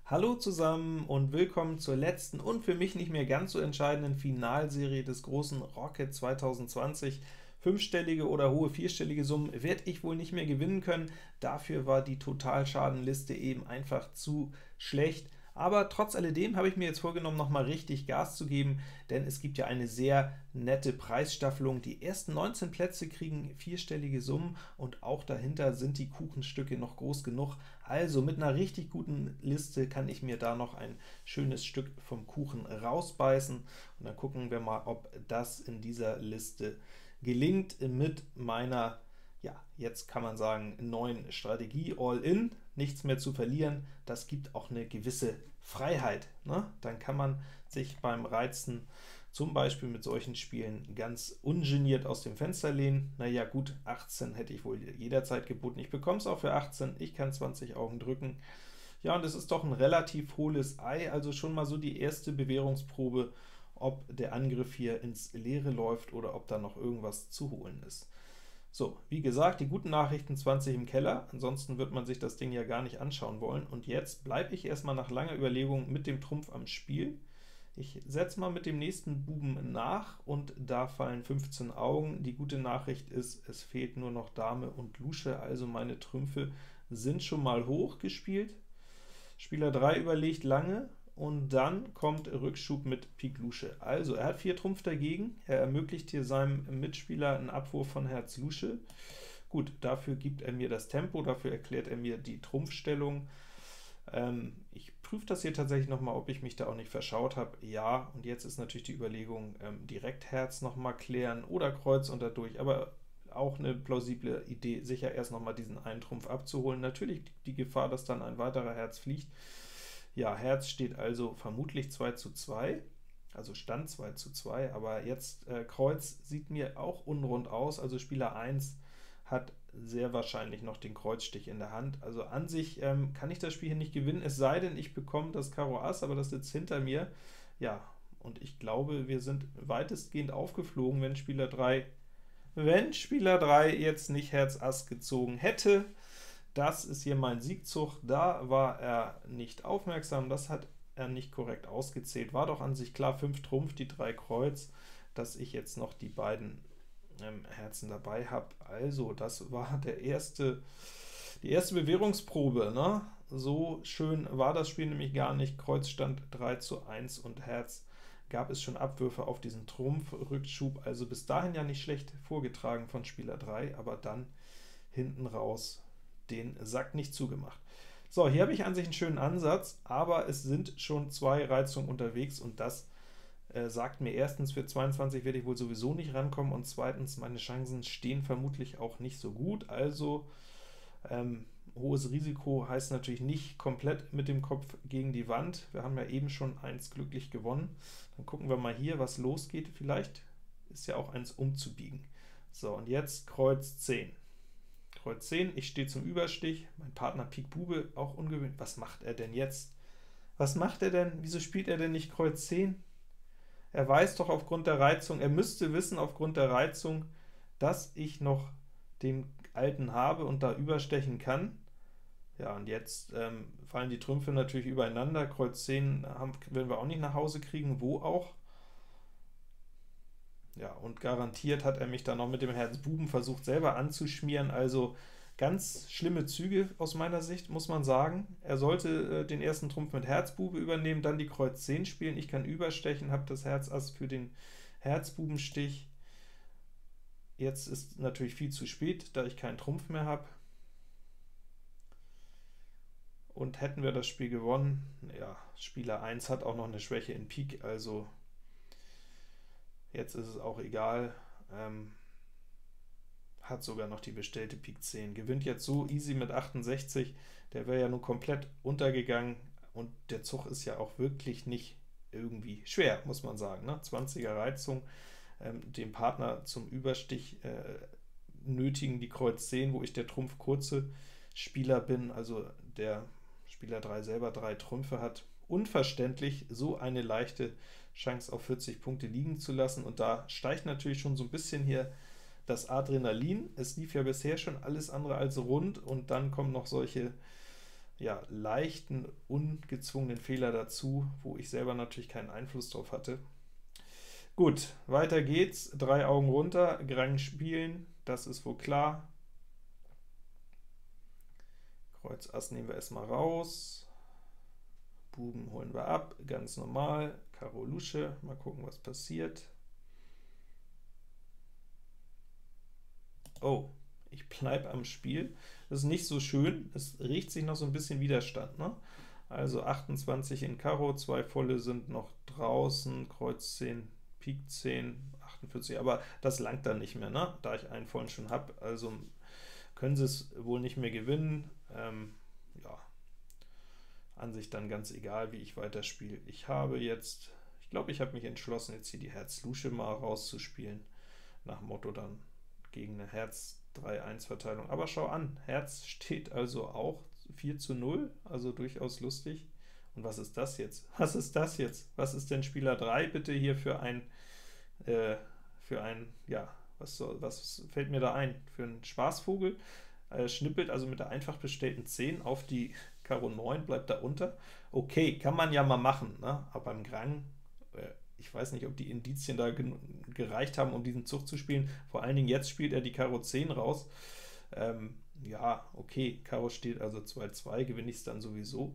Hallo zusammen und willkommen zur letzten und für mich nicht mehr ganz so entscheidenden Finalserie des großen Rocket 2020. Fünfstellige oder hohe vierstellige Summen werde ich wohl nicht mehr gewinnen können, dafür war die Totalschadenliste eben einfach zu schlecht. Aber trotz alledem habe ich mir jetzt vorgenommen, nochmal richtig Gas zu geben, denn es gibt ja eine sehr nette Preisstaffelung. Die ersten 19 Plätze kriegen vierstellige Summen, und auch dahinter sind die Kuchenstücke noch groß genug. Also mit einer richtig guten Liste kann ich mir da noch ein schönes Stück vom Kuchen rausbeißen, und dann gucken wir mal, ob das in dieser Liste gelingt mit meiner, ja, jetzt kann man sagen, neuen Strategie All-In, nichts mehr zu verlieren. Das gibt auch eine gewisse Freiheit, ne? Dann kann man sich beim Reizen zum Beispiel mit solchen Spielen ganz ungeniert aus dem Fenster lehnen. Naja gut, 18 hätte ich wohl jederzeit geboten. Ich bekomme es auch für 18, ich kann 20 Augen drücken. Ja, und es ist doch ein relativ hohles Ei, also schon mal so die erste Bewährungsprobe, ob der Angriff hier ins Leere läuft oder ob da noch irgendwas zu holen ist. So, wie gesagt, die guten Nachrichten: 20 im Keller, ansonsten wird man sich das Ding ja gar nicht anschauen wollen. Und jetzt bleibe ich erstmal nach langer Überlegung mit dem Trumpf am Spiel. Ich setze mal mit dem nächsten Buben nach, und da fallen 15 Augen. Die gute Nachricht ist, es fehlt nur noch Dame und Lusche, also meine Trümpfe sind schon mal hoch gespielt. Spieler 3 überlegt lange, und dann kommt Rückschub mit Pik Lusche. Also, er hat 4 Trumpf dagegen, er ermöglicht hier seinem Mitspieler einen Abwurf von Herz Lusche. Gut, dafür gibt er mir das Tempo, dafür erklärt er mir die Trumpfstellung. Ich prüfe das hier tatsächlich nochmal, ob ich mich da auch nicht verschaut habe. Ja, und jetzt ist natürlich die Überlegung, direkt Herz nochmal klären oder Kreuz und dadurch, aber auch eine plausible Idee, sicher erst nochmal diesen einen Trumpf abzuholen. Natürlich die Gefahr, dass dann ein weiterer Herz fliegt. Ja, Herz steht also vermutlich 2:2, also Stand 2:2, aber jetzt Kreuz sieht mir auch unrund aus, also Spieler 1 hat sehr wahrscheinlich noch den Kreuzstich in der Hand. Also an sich kann ich das Spiel hier nicht gewinnen, es sei denn, ich bekomme das Karo Ass, aber das sitzt hinter mir. Ja, und ich glaube, wir sind weitestgehend aufgeflogen, wenn Spieler 3 jetzt nicht Herz Ass gezogen hätte. Das ist hier mein Siegzug, da war er nicht aufmerksam, das hat er nicht korrekt ausgezählt. War doch an sich klar, 5 Trumpf, die 3 Kreuz, dass ich jetzt noch die beiden Herzen dabei habe. Also, das war die erste Bewährungsprobe, ne? So schön war das Spiel nämlich gar nicht. Kreuz stand 3:1 und Herz gab es schon Abwürfe auf diesen Trumpf-Rückschub, also bis dahin ja nicht schlecht vorgetragen von Spieler 3, aber dann hinten raus den Sack nicht zugemacht. So, hier habe ich an sich einen schönen Ansatz, aber es sind schon 2 Reizungen unterwegs, und das sagt mir erstens, für 22 werde ich wohl sowieso nicht rankommen, und zweitens, meine Chancen stehen vermutlich auch nicht so gut. Also hohes Risiko heißt natürlich nicht komplett mit dem Kopf gegen die Wand. Wir haben ja eben schon eins glücklich gewonnen. Dann gucken wir mal hier, was losgeht. Vielleicht ist ja auch eins umzubiegen. So, und jetzt Kreuz 10. Kreuz 10, ich stehe zum Überstich, mein Partner Pik Bube, auch ungewöhnlich. Was macht er denn jetzt? Was macht er denn? Wieso spielt er denn nicht Kreuz 10? Er weiß doch aufgrund der Reizung, er müsste wissen aufgrund der Reizung, dass ich noch den Alten habe und da überstechen kann. Ja, und jetzt fallen die Trümpfe natürlich übereinander. Kreuz 10 werden wir auch nicht nach Hause kriegen, wo auch. Ja, und garantiert hat er mich dann noch mit dem Herz Buben versucht selber anzuschmieren, also ganz schlimme Züge aus meiner Sicht, muss man sagen. Er sollte den ersten Trumpf mit Herzbube übernehmen, dann die Kreuz 10 spielen, ich kann überstechen, habe das Herz Ass für den Herzbubenstich. Jetzt ist natürlich viel zu spät, da ich keinen Trumpf mehr habe. Und hätten wir das Spiel gewonnen, ja, Spieler 1 hat auch noch eine Schwäche in Pik, also jetzt ist es auch egal, hat sogar noch die bestellte Pik 10, gewinnt jetzt so easy mit 68, der wäre ja nun komplett untergegangen, und der Zug ist ja auch wirklich nicht irgendwie schwer, muss man sagen, ne? 20er Reizung, den Partner zum Überstich nötigen die Kreuz 10, wo ich der Trumpf kurze Spieler bin, also der Spieler 3 selber 3 Trümpfe hat. Unverständlich, so eine leichte Chance auf 40 Punkte liegen zu lassen, und da steigt natürlich schon so ein bisschen hier das Adrenalin. Es lief ja bisher schon alles andere als rund, und dann kommen noch solche ja, leichten, ungezwungenen Fehler dazu, wo ich selber natürlich keinen Einfluss drauf hatte. Gut, weiter geht's. 3 Augen runter, Grang spielen, das ist wohl klar. Kreuz Ass nehmen wir erstmal raus. Buben holen wir ab, ganz normal. Karo Lusche, mal gucken, was passiert. Oh, ich bleibe am Spiel. Das ist nicht so schön, es riecht sich noch so ein bisschen Widerstand, ne? Also 28 in Karo, 2 volle sind noch draußen, Kreuz 10, Pik 10, 48, aber das langt dann nicht mehr, ne? Da ich einen vollen schon habe, also können sie es wohl nicht mehr gewinnen. Ja, an sich dann ganz egal, wie ich weiterspiele. Ich glaube, ich habe mich entschlossen, jetzt hier die Herz-Lusche mal rauszuspielen, nach Motto dann gegen eine Herz 3-1-Verteilung. Aber schau an, Herz steht also auch 4:0, also durchaus lustig. Und was ist das jetzt? Was ist das jetzt? Was ist denn Spieler 3 bitte hier für ein, ja, was fällt mir da ein? Für einen Spaßvogel? Schnippelt also mit der einfach bestellten 10 auf die Karo 9, bleibt da unter. Okay, kann man ja mal machen, ne? Aber beim Grang, ich weiß nicht, ob die Indizien da gereicht haben, um diesen Zug zu spielen. Vor allen Dingen jetzt spielt er die Karo 10 raus. Ja, okay, Karo steht also 2:2, gewinne ich es dann sowieso.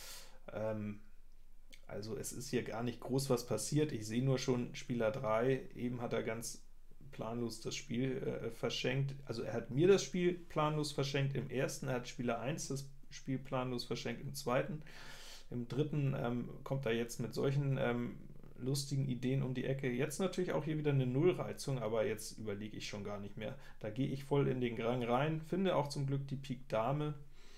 Also es ist hier gar nicht groß was passiert. Ich sehe nur schon Spieler 3, eben hat er ganz planlos das Spiel verschenkt. Also er hat mir das Spiel planlos verschenkt im ersten, er hat Spieler 1 das Spiel planlos verschenkt im zweiten. Im dritten kommt er jetzt mit solchen lustigen Ideen um die Ecke. Jetzt natürlich auch hier wieder eine Nullreizung, aber jetzt überlege ich schon gar nicht mehr. Da gehe ich voll in den Grang rein, finde auch zum Glück die Pik Dame.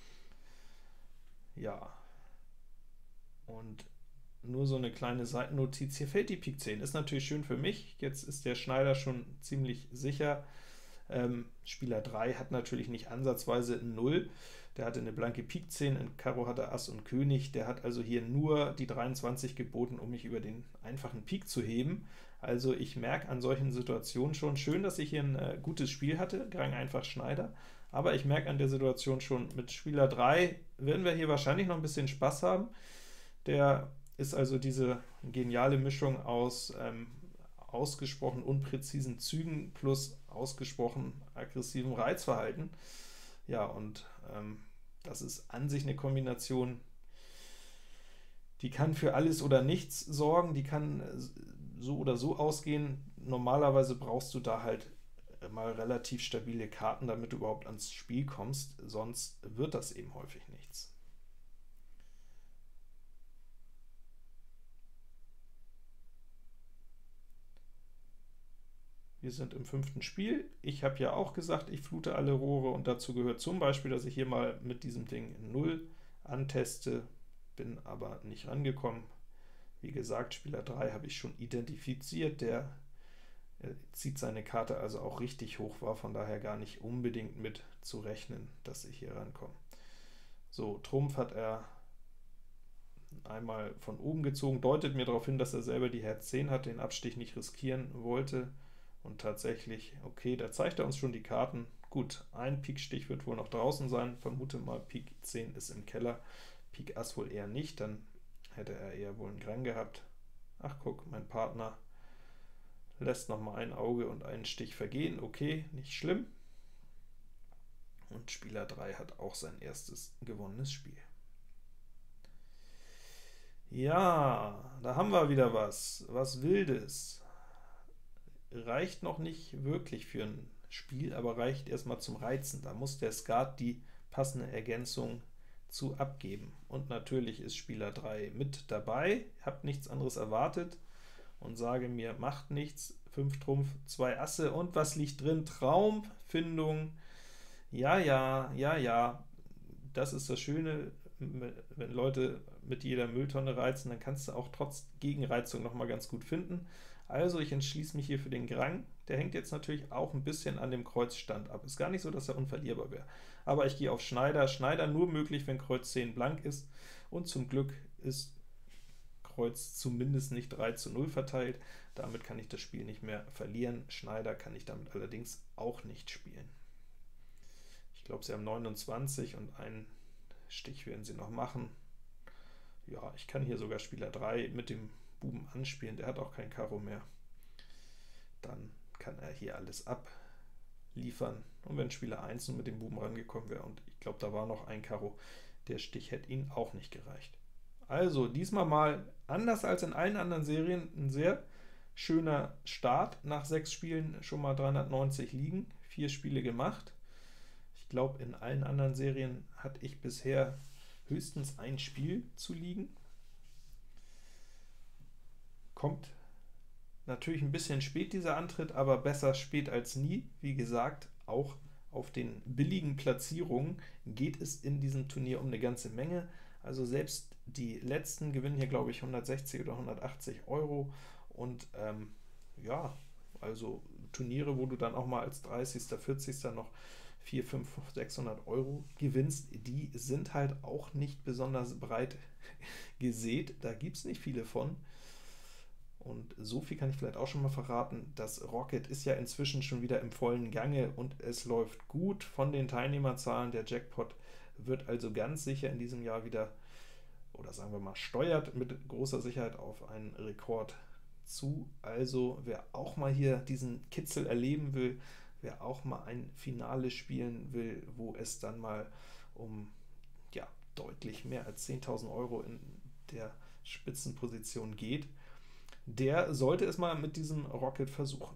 Ja, und nur so eine kleine Seitennotiz, hier fällt die Pik 10, ist natürlich schön für mich, jetzt ist der Schneider schon ziemlich sicher. Spieler 3 hat natürlich nicht ansatzweise 0, der hatte eine blanke Pik 10, in Karo hat er Ass und König, der hat also hier nur die 23 geboten, um mich über den einfachen Pik zu heben. Also ich merke an solchen Situationen schon, schön, dass ich hier ein gutes Spiel hatte, Grang einfach Schneider, aber ich merke an der Situation schon, mit Spieler 3 werden wir hier wahrscheinlich noch ein bisschen Spaß haben. Der ist also diese geniale Mischung aus ausgesprochen unpräzisen Zügen plus ausgesprochen aggressivem Reizverhalten. Ja, und das ist an sich eine Kombination, die kann für alles oder nichts sorgen, die kann so oder so ausgehen. Normalerweise brauchst du da halt mal relativ stabile Karten, damit du überhaupt ans Spiel kommst, sonst wird das eben häufig nichts. Wir sind im 5. Spiel. Ich habe ja auch gesagt, ich flute alle Rohre, und dazu gehört zum Beispiel, dass ich hier mal mit diesem Ding 0 anteste, bin aber nicht rangekommen. Wie gesagt, Spieler 3 habe ich schon identifiziert, der zieht seine Karte also auch richtig hoch, war von daher gar nicht unbedingt mit zu rechnen, dass ich hier rankomme. So, Trumpf hat er einmal von oben gezogen, deutet mir darauf hin, dass er selber die Herz 10 hat, den Abstich nicht riskieren wollte. Und tatsächlich, okay, da zeigt er uns schon die Karten. Gut, ein Pikstich wird wohl noch draußen sein, vermute mal Pik 10 ist im Keller, Pik Ass wohl eher nicht, dann hätte er eher wohl einen Grang gehabt. Ach guck, mein Partner lässt noch mal ein Auge und einen Stich vergehen, okay, nicht schlimm. Und Spieler 3 hat auch sein erstes gewonnenes Spiel. Ja, da haben wir wieder was Wildes. Reicht noch nicht wirklich für ein Spiel, aber reicht erstmal zum Reizen. Da muss der Skat die passende Ergänzung zu abgeben. Und natürlich ist Spieler 3 mit dabei, habt nichts anderes erwartet und sage mir, macht nichts, 5 Trumpf, 2 Asse, und was liegt drin? Traumfindung. Ja, ja, ja, ja, das ist das Schöne, wenn Leute mit jeder Mülltonne reizen, dann kannst du auch trotz Gegenreizung noch mal ganz gut finden. Also ich entschließe mich hier für den Grang. Der hängt jetzt natürlich auch ein bisschen an dem Kreuzstand ab. Ist gar nicht so, dass er unverlierbar wäre. Aber ich gehe auf Schneider. Schneider nur möglich, wenn Kreuz 10 blank ist. Und zum Glück ist Kreuz zumindest nicht 3:0 verteilt. Damit kann ich das Spiel nicht mehr verlieren. Schneider kann ich damit allerdings auch nicht spielen. Ich glaube, sie haben 29 und einen Stich werden sie noch machen. Ja, ich kann hier sogar Spieler 3 mit dem Buben anspielen, der hat auch kein Karo mehr. Dann kann er hier alles abliefern. Und wenn Spieler 1 nur mit dem Buben rangekommen wäre, und ich glaube, da war noch ein Karo, der Stich hätte ihn auch nicht gereicht. Also diesmal mal, anders als in allen anderen Serien, ein sehr schöner Start. Nach 6 Spielen schon mal 390 liegen, 4 Spiele gemacht. Ich glaube, in allen anderen Serien hatte ich bisher höchstens ein Spiel zu liegen. Kommt natürlich ein bisschen spät dieser Antritt, aber besser spät als nie. Wie gesagt, auch auf den billigen Platzierungen geht es in diesem Turnier um eine ganze Menge. Also selbst die letzten gewinnen hier, glaube ich, 160 oder 180 Euro. Und ja, also Turniere, wo du dann auch mal als 30., 40. noch 400, 500, 600 Euro gewinnst, die sind halt auch nicht besonders breit gesät. Da gibt es nicht viele von. Und so viel kann ich vielleicht auch schon mal verraten, das Rocket ist ja inzwischen schon wieder im vollen Gange und es läuft gut von den Teilnehmerzahlen. Der Jackpot wird also ganz sicher in diesem Jahr wieder, oder sagen wir mal, steuert mit großer Sicherheit auf einen Rekord zu. Also wer auch mal hier diesen Kitzel erleben will, wer auch mal ein Finale spielen will, wo es dann mal um ja, deutlich mehr als 10.000 Euro in der Spitzenposition geht, der sollte es mal mit diesem Rocket versuchen.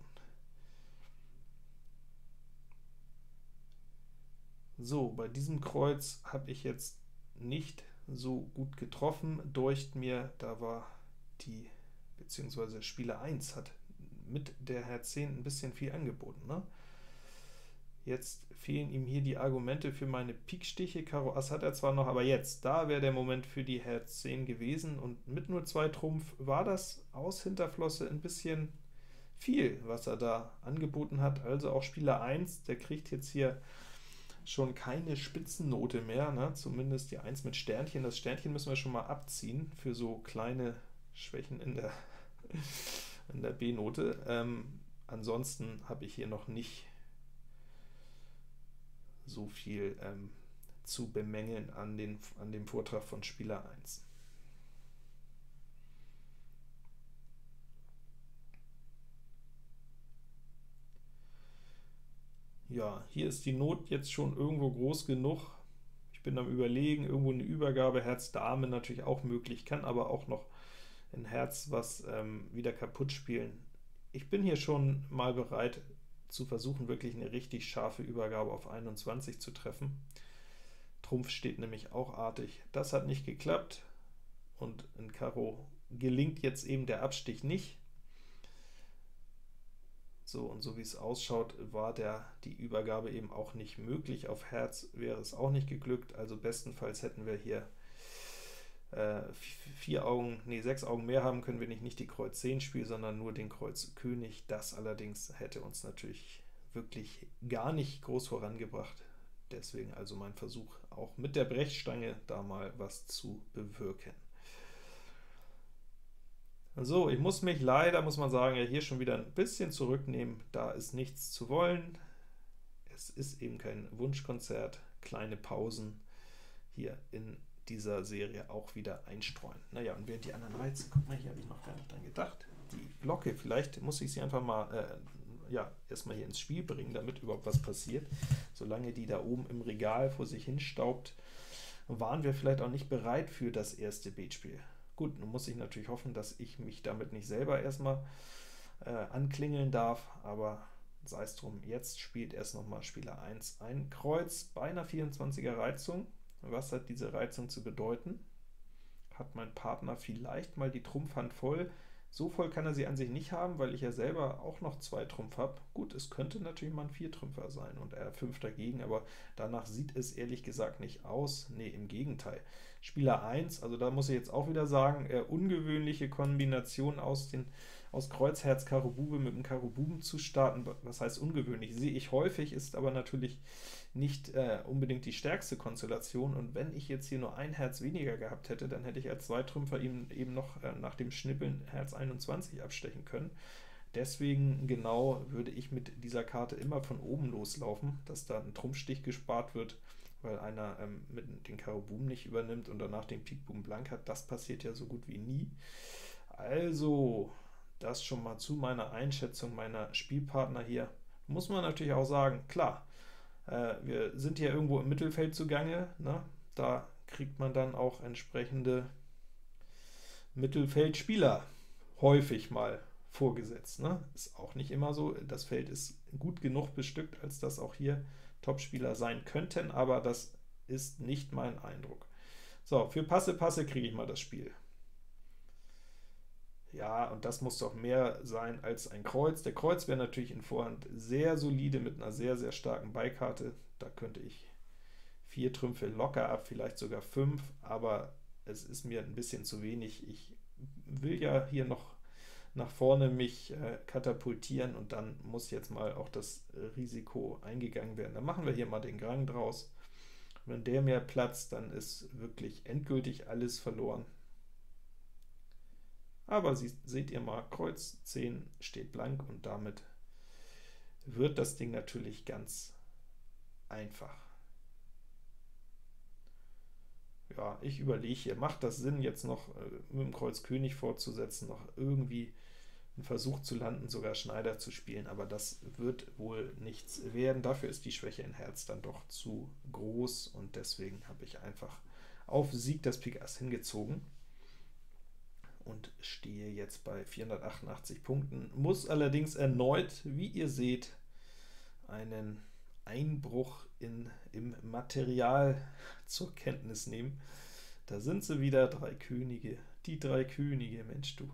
So, bei diesem Kreuz habe ich jetzt nicht so gut getroffen, deucht mir, da war die, beziehungsweise Spieler 1 hat mit der Herz 10 ein bisschen viel angeboten, ne? Jetzt fehlen ihm hier die Argumente für meine Pikstiche. Karo Ass hat er zwar noch, aber jetzt, da wäre der Moment für die Herz 10 gewesen, und mit nur 2 Trumpf war das aus Hinterflosse ein bisschen viel, was er da angeboten hat. Also auch Spieler 1, der kriegt jetzt hier schon keine Spitzennote mehr, ne? Zumindest die 1 mit Sternchen. Das Sternchen müssen wir schon mal abziehen für so kleine Schwächen in der B-Note. Ansonsten habe ich hier noch nicht so viel zu bemängeln an dem Vortrag von Spieler 1. Ja, hier ist die Not jetzt schon irgendwo groß genug. Ich bin am Überlegen, irgendwo eine Übergabe, Herz Dame natürlich auch möglich, kann aber auch noch ein Herz was wieder kaputt spielen. Ich bin hier schon mal bereit zu versuchen, wirklich eine richtig scharfe Übergabe auf 21 zu treffen. Trumpf steht nämlich auch artig. Das hat nicht geklappt, und in Karo gelingt jetzt eben der Abstich nicht. So, und so wie es ausschaut, war die Übergabe eben auch nicht möglich. Auf Herz wäre es auch nicht geglückt, also bestenfalls hätten wir hier 6 Augen mehr haben können, wenn ich nicht die Kreuz 10 spiele, sondern nur den Kreuz König. Das allerdings hätte uns natürlich wirklich gar nicht groß vorangebracht. Deswegen also mein Versuch, auch mit der Brechstange da mal was zu bewirken. So, ich muss mich leider, muss man sagen, ja hier schon wieder ein bisschen zurücknehmen. Da ist nichts zu wollen. Es ist eben kein Wunschkonzert. Kleine Pausen hier in dieser Serie auch wieder einstreuen. Naja, und während die anderen Reize, guck mal, hier habe ich noch gar nicht dran gedacht. Die Glocke, vielleicht muss ich sie einfach mal erstmal hier ins Spiel bringen, damit überhaupt was passiert. Solange die da oben im Regal vor sich hin staubt, waren wir vielleicht auch nicht bereit für das erste Beatspiel. Gut, nun muss ich natürlich hoffen, dass ich mich damit nicht selber erstmal anklingeln darf, aber sei es drum, jetzt spielt erst nochmal Spieler 1 ein Kreuz bei einer 24er Reizung. Was hat diese Reizung zu bedeuten? Hat mein Partner vielleicht mal die Trumpfhand voll? So voll kann er sie an sich nicht haben, weil ich ja selber auch noch 2 Trumpf habe. Gut, es könnte natürlich mal ein 4-Trümpfer sein und er 5 dagegen, aber danach sieht es ehrlich gesagt nicht aus. Nee, im Gegenteil. Spieler 1, also da muss ich jetzt auch wieder sagen, ungewöhnliche Kombination aus Kreuz, Herz, Karo, Bube mit dem Karo Buben zu starten. Was heißt ungewöhnlich? Sehe ich häufig, ist aber natürlich nicht unbedingt die stärkste Konstellation, und wenn ich jetzt hier nur ein Herz weniger gehabt hätte, dann hätte ich als 2-Trümpfer eben noch nach dem Schnippeln Herz 21 abstechen können. Deswegen genau würde ich mit dieser Karte immer von oben loslaufen, dass da ein Trumpfstich gespart wird, weil einer mit den Karo Buben nicht übernimmt und danach den Pik Buben Blank hat. Das passiert ja so gut wie nie. Also, das schon mal zu meiner Einschätzung meiner Spielpartner hier. Muss man natürlich auch sagen, klar, wir sind hier irgendwo im Mittelfeld zugange, ne? Da kriegt man dann auch entsprechende Mittelfeldspieler häufig mal vorgesetzt, ne? Ist auch nicht immer so, das Feld ist gut genug bestückt, als dass auch hier Topspieler sein könnten, aber das ist nicht mein Eindruck. So, für Passe kriege ich mal das Spiel. Ja, und das muss doch mehr sein als ein Kreuz. Der Kreuz wäre natürlich in Vorhand sehr solide mit einer sehr starken Beikarte. Da könnte ich 4 Trümpfe locker ab, vielleicht sogar 5, aber es ist mir ein bisschen zu wenig. Ich will ja hier noch nach vorne mich katapultieren, und dann muss jetzt mal auch das Risiko eingegangen werden. Dann machen wir hier mal den Grang draus. Wenn der mehr platzt, dann ist wirklich endgültig alles verloren. Aber seht ihr mal, Kreuz 10 steht blank, und damit wird das Ding natürlich ganz einfach. Ja, ich überlege hier, macht das Sinn, jetzt noch mit dem Kreuz König fortzusetzen, noch irgendwie einen Versuch zu landen, sogar Schneider zu spielen, aber das wird wohl nichts werden. Dafür ist die Schwäche in Herz dann doch zu groß, und deswegen habe ich einfach auf Sieg das Pik Ass hingezogen und stehe jetzt bei 488 Punkten, muss allerdings erneut, wie ihr seht, einen Einbruch im Material zur Kenntnis nehmen. Da sind sie wieder, 3 Könige, die 3 Könige, Mensch du.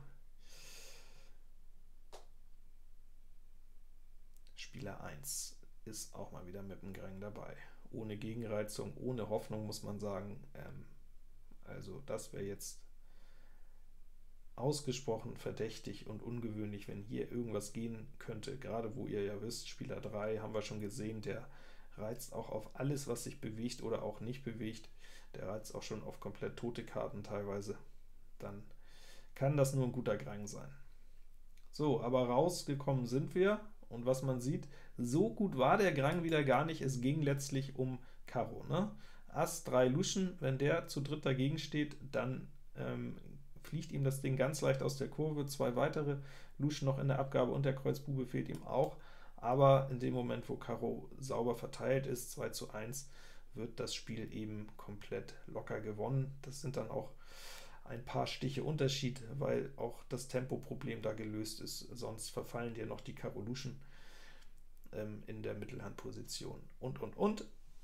Spieler 1 ist auch mal wieder mit dem Grang dabei. Ohne Gegenreizung, ohne Hoffnung, muss man sagen. Also das wäre jetzt ausgesprochen verdächtig und ungewöhnlich, wenn hier irgendwas gehen könnte, gerade wo ihr ja wisst, Spieler 3 haben wir schon gesehen, der reizt auch auf alles, was sich bewegt oder auch nicht bewegt. Der reizt auch schon auf komplett tote Karten teilweise. Dann kann das nur ein guter Grang sein. So, aber rausgekommen sind wir, und was man sieht, so gut war der Grang wieder gar nicht. Es ging letztlich um Karo, ne? Ass 3 Luschen, wenn der zu dritt dagegen steht, dann fliegt ihm das Ding ganz leicht aus der Kurve. 2 weitere Luschen noch in der Abgabe, und der Kreuz Bube fehlt ihm auch. Aber in dem Moment, wo Karo sauber verteilt ist, 2:1, wird das Spiel eben komplett locker gewonnen. Das sind dann auch ein paar Stiche Unterschied, weil auch das Tempoproblem da gelöst ist. Sonst verfallen dir noch die Karo Luschen in der Mittelhandposition. Und.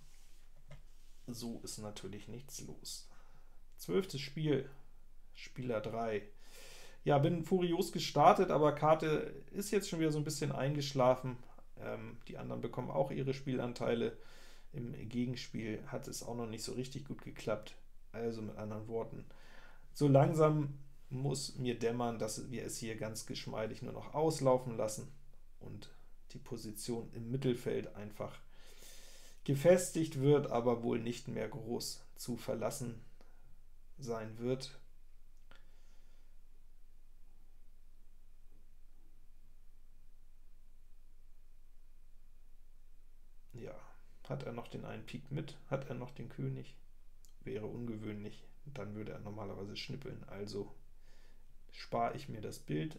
So ist natürlich nichts los. 12. Spiel, Spieler 3. Ja, bin furios gestartet, aber Karte ist jetzt schon wieder so ein bisschen eingeschlafen. Die anderen bekommen auch ihre Spielanteile. Im Gegenspiel hat es auch noch nicht so richtig gut geklappt. Also mit anderen Worten, so langsam muss mir dämmern, dass wir es hier ganz geschmeidig nur noch auslaufen lassen und die Position im Mittelfeld einfach gefestigt wird, aber wohl nicht mehr groß zu verlassen sein wird. Ja, hat er noch den einen Pik mit? Hat er noch den König? Wäre ungewöhnlich, dann würde er normalerweise schnippeln, also spare ich mir das Bild.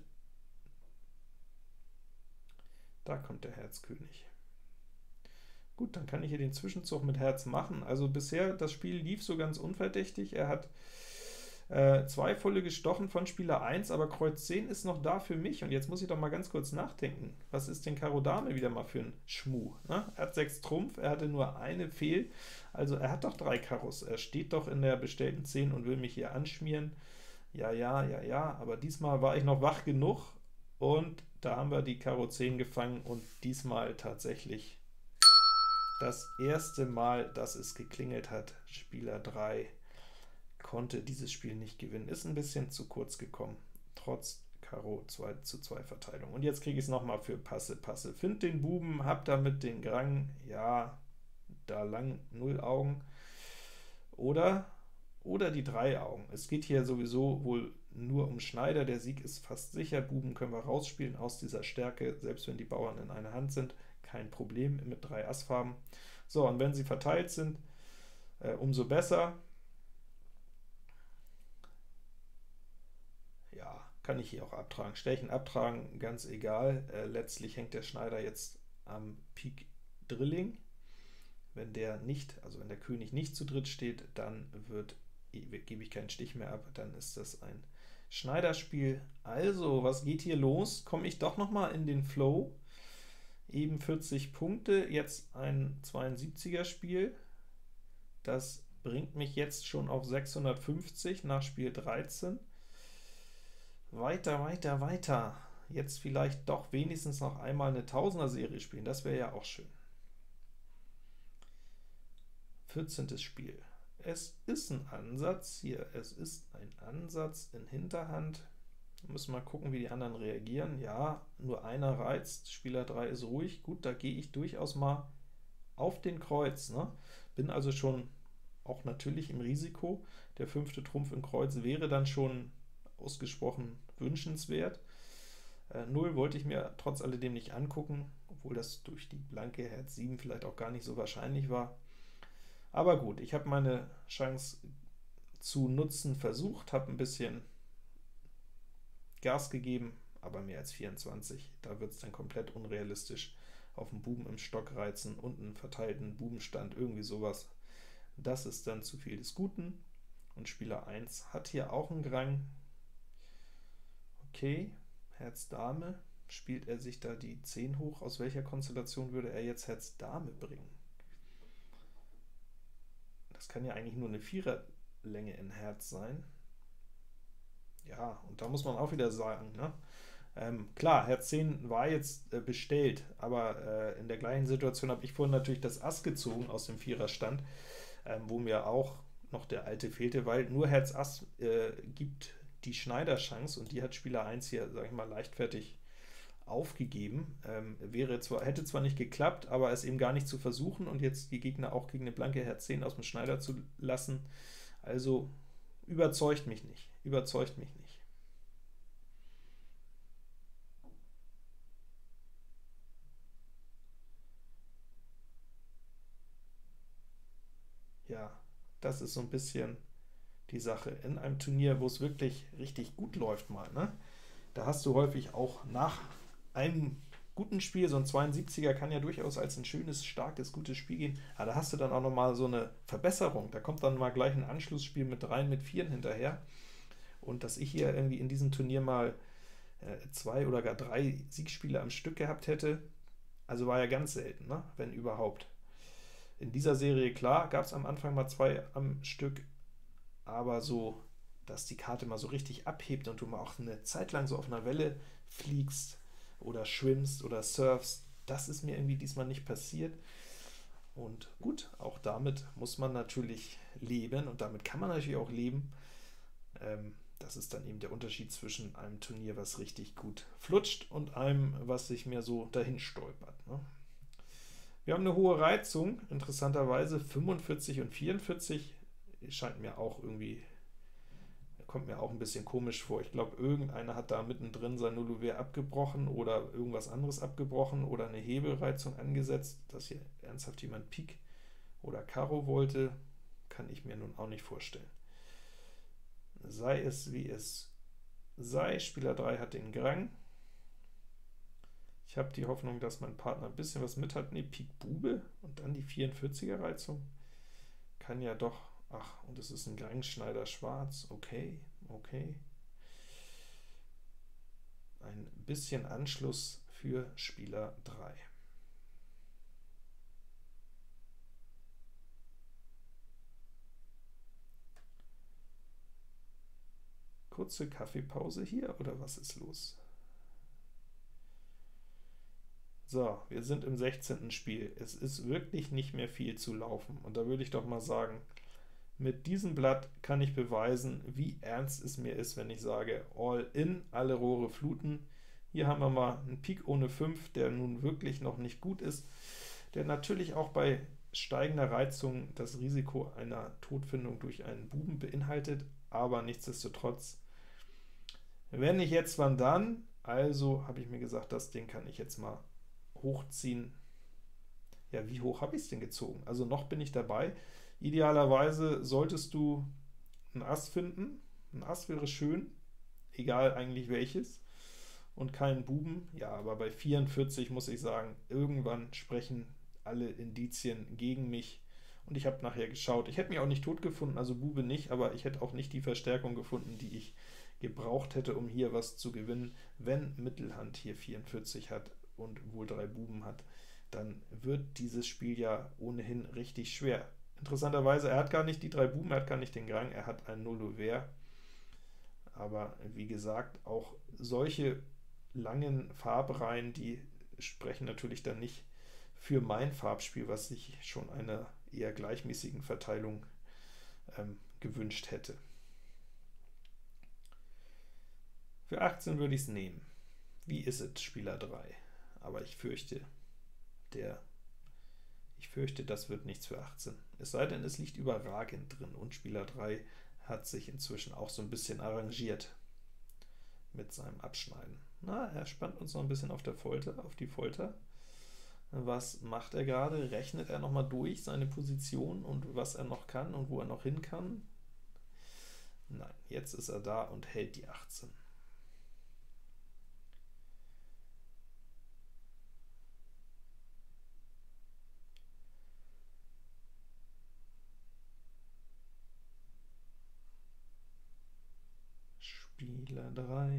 Da kommt der Herzkönig. Gut, dann kann ich hier den Zwischenzug mit Herz machen. Also bisher, das Spiel lief so ganz unverdächtig. Er hat 2 volle gestochen von Spieler 1, aber Kreuz 10 ist noch da für mich. Und jetzt muss ich doch mal ganz kurz nachdenken. Was ist denn Karo Dame wieder mal für ein Schmuh? Ne? Er hat 6 Trumpf, er hatte nur eine Fehl, also er hat doch 3 Karos. Er steht doch in der bestellten 10 und will mich hier anschmieren. Ja, aber diesmal war ich noch wach genug, und da haben wir die Karo 10 gefangen, und diesmal tatsächlich das erste Mal, dass es geklingelt hat. Spieler 3 konnte dieses Spiel nicht gewinnen, ist ein bisschen zu kurz gekommen, trotz Karo 2:2 Verteilung. Und jetzt kriege ich es nochmal für Passe. Find den Buben, hab damit den Grang, ja, da lang 0 Augen, oder die 3 Augen. Es geht hier sowieso wohl nur um Schneider, der Sieg ist fast sicher. Buben können wir rausspielen aus dieser Stärke, selbst wenn die Bauern in einer Hand sind, kein Problem mit 3 Assfarben. So, und wenn sie verteilt sind, umso besser. Ja, kann ich hier auch abtragen. Stechen abtragen, ganz egal. Letztlich hängt der Schneider jetzt am Pik Drilling. Wenn der nicht, also wenn der König nicht zu dritt steht, dann gebe ich keinen Stich mehr ab, dann ist das ein Schneiderspiel. Also, was geht hier los? Komme ich doch noch mal in den Flow. Eben 40 Punkte, jetzt ein 72er Spiel. Das bringt mich jetzt schon auf 650 nach Spiel 13. Weiter, weiter, weiter. Jetzt vielleicht doch wenigstens noch einmal eine Tausender-Serie spielen, das wäre ja auch schön. 14. Spiel. Es ist ein Ansatz hier, es ist ein Ansatz in Hinterhand. Wir müssen mal gucken, wie die anderen reagieren. Ja, nur einer reizt, Spieler 3 ist ruhig. Gut, da gehe ich durchaus mal auf den Kreuz, ne? Bin also schon auch natürlich im Risiko. Der 5. Trumpf in Kreuz wäre dann schon ausgesprochen wünschenswert. 0 wollte ich mir trotz alledem nicht angucken, obwohl das durch die blanke Herz 7 vielleicht auch gar nicht so wahrscheinlich war. Aber gut, ich habe meine Chance zu nutzen versucht, habe ein bisschen Gas gegeben, aber mehr als 24, da wird es dann komplett unrealistisch. Auf den Buben im Stock reizen und einen verteilten Bubenstand, irgendwie sowas. Das ist dann zu viel des Guten. Und Spieler 1 hat hier auch einen Grang. Okay, Herz Dame. Spielt er sich da die 10 hoch? Aus welcher Konstellation würde er jetzt Herz Dame bringen? Das kann ja eigentlich nur eine Viererlänge in Herz sein. Ja, und da muss man auch wieder sagen, ne? Klar, Herz 10 war jetzt bestellt, aber in der gleichen Situation habe ich vorhin natürlich das Ass gezogen aus dem Viererstand, wo mir auch noch der Alte fehlte, weil nur Herz Ass gibt die Schneiderchance, und die hat Spieler 1 hier, sage ich mal, leichtfertig aufgegeben. Hätte zwar nicht geklappt, aber es eben gar nicht zu versuchen und jetzt die Gegner auch gegen eine blanke Herz 10 aus dem Schneider zu lassen. Also überzeugt mich nicht. Überzeugt mich nicht. Ja, das ist so ein bisschen die Sache. In einem Turnier, wo es wirklich richtig gut läuft mal, ne? Da hast du häufig auch nach einem guten Spiel, so ein 72er kann ja durchaus als ein schönes, starkes, gutes Spiel gehen, aber da hast du dann auch noch mal so eine Verbesserung. Da kommt dann mal gleich ein Anschlussspiel mit 3 mit 4 hinterher. Und dass ich hier irgendwie in diesem Turnier mal 2 oder gar 3 Siegspiele am Stück gehabt hätte, also war ja ganz selten, ne? Wenn überhaupt. In dieser Serie, klar, gab es am Anfang mal 2 am Stück, aber so, dass die Karte mal so richtig abhebt und du mal auch eine Zeit lang so auf einer Welle fliegst oder schwimmst oder surfst, das ist mir irgendwie diesmal nicht passiert. Und gut, auch damit muss man natürlich leben und damit kann man natürlich auch leben. Das ist dann eben der Unterschied zwischen einem Turnier, was richtig gut flutscht, und einem, was sich mehr so dahin stolpert, ne? Wir haben eine hohe Reizung, interessanterweise 45 und 44, scheint mir auch irgendwie, kommt mir auch ein bisschen komisch vor. Ich glaube, irgendeiner hat da mittendrin sein Nullouvert abgebrochen oder irgendwas anderes abgebrochen oder eine Hebelreizung angesetzt, dass hier ernsthaft jemand Pik oder Karo wollte, kann ich mir nun auch nicht vorstellen. Sei es wie es sei, Spieler 3 hat den Grang. Ich habe die Hoffnung, dass mein Partner ein bisschen was mit hat. Ne, Pik Bube und dann die 44er Reizung. Kann ja doch, ach, und es ist ein Grangschneider schwarz, okay, okay. Ein bisschen Anschluss für Spieler 3. Kurze Kaffeepause hier, oder was ist los? So, wir sind im 16. Spiel. Es ist wirklich nicht mehr viel zu laufen. Und da würde ich doch mal sagen, mit diesem Blatt kann ich beweisen, wie ernst es mir ist, wenn ich sage, all in, alle Rohre fluten. Hier haben wir mal einen Pik ohne 5, der nun wirklich noch nicht gut ist, der natürlich auch bei steigender Reizung das Risiko einer Todfindung durch einen Buben beinhaltet, aber nichtsdestotrotz, wenn nicht jetzt, wann dann? Also habe ich mir gesagt, das Ding kann ich jetzt mal hochziehen. Ja, wie hoch habe ich es denn gezogen? Also noch bin ich dabei. Idealerweise solltest du ein Ass finden, ein Ass wäre schön, egal eigentlich welches, und keinen Buben. Ja, aber bei 44 muss ich sagen, irgendwann sprechen alle Indizien gegen mich, und ich habe nachher geschaut. Ich hätte mich auch nicht tot gefunden, also Bube nicht, aber ich hätte auch nicht die Verstärkung gefunden, die ich gebraucht hätte, um hier was zu gewinnen. Wenn Mittelhand hier 44 hat und wohl 3 Buben hat, dann wird dieses Spiel ja ohnehin richtig schwer. Interessanterweise, er hat gar nicht die 3 Buben, er hat gar nicht den Grang, er hat ein Nullouvert. Aber wie gesagt, auch solche langen Farbreihen, die sprechen natürlich dann nicht für mein Farbspiel, was ich schon einer eher gleichmäßigen Verteilung gewünscht hätte. Für 18 würde ich es nehmen. Wie ist es, Spieler 3? Aber ich fürchte, das wird nichts für 18. Es sei denn, es liegt überragend drin, und Spieler 3 hat sich inzwischen auch so ein bisschen arrangiert mit seinem Abschneiden. Na, er spannt uns noch ein bisschen auf die Folter. Was macht er gerade? Rechnet er nochmal durch seine Position und was er noch kann und wo er noch hin kann? Nein, jetzt ist er da und hält die 18. Spieler 3.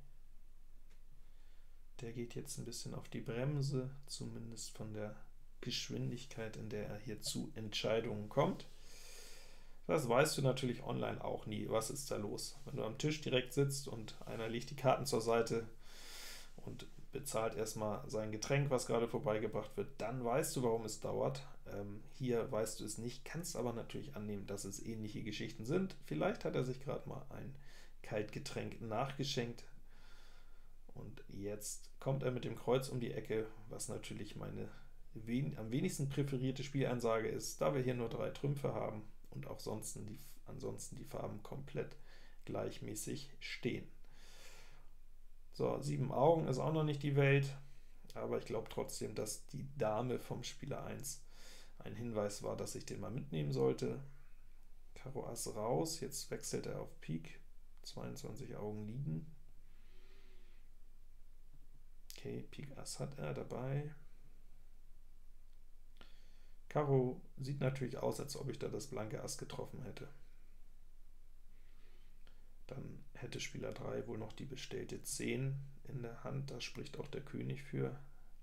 Der geht jetzt ein bisschen auf die Bremse, zumindest von der Geschwindigkeit, in der er hier zu Entscheidungen kommt. Das weißt du natürlich online auch nie. Was ist da los? Wenn du am Tisch direkt sitzt und einer legt die Karten zur Seite und bezahlt erstmal sein Getränk, was gerade vorbeigebracht wird, dann weißt du, warum es dauert. Hier weißt du es nicht, kannst aber natürlich annehmen, dass es ähnliche Geschichten sind. Vielleicht hat er sich gerade mal ein Kaltgetränk nachgeschenkt, und jetzt kommt er mit dem Kreuz um die Ecke, was natürlich meine am wenigsten präferierte Spielansage ist, da wir hier nur 3 Trümpfe haben und auch ansonsten die Farben komplett gleichmäßig stehen. So, 7 Augen ist auch noch nicht die Welt, aber ich glaube trotzdem, dass die Dame vom Spieler 1 ein Hinweis war, dass ich den mal mitnehmen sollte. Karo Ass raus, jetzt wechselt er auf Pik, 22 Augen liegen. Okay, Pik Ass hat er dabei. Karo sieht natürlich aus, als ob ich da das blanke Ass getroffen hätte. Dann hätte Spieler 3 wohl noch die bestellte 10 in der Hand, da spricht auch der König für.